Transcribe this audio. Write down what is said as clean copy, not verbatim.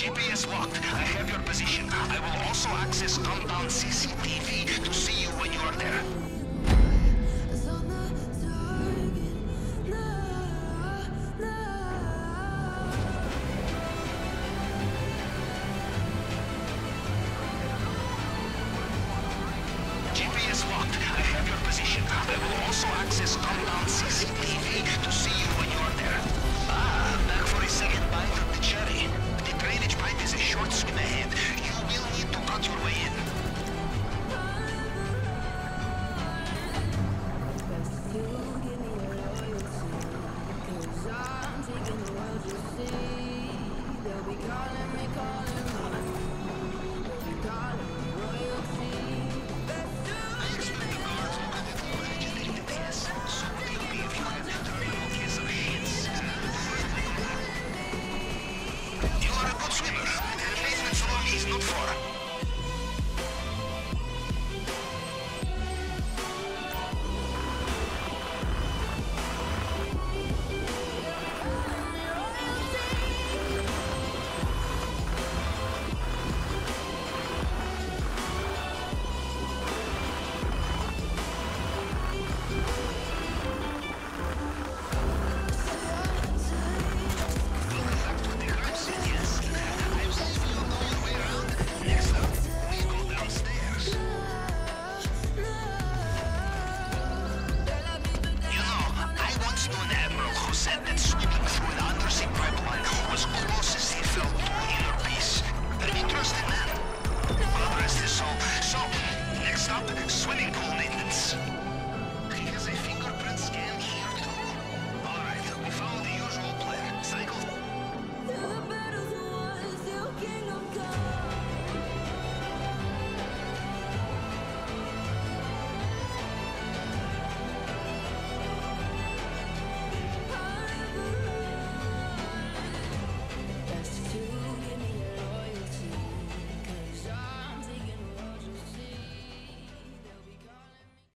GPS locked. I have your position. I will also access compound CCTV to see you when you are there. GPS locked. I have your position. I will also access compound CCTV to see you when you are there. Ah, back for a second bite.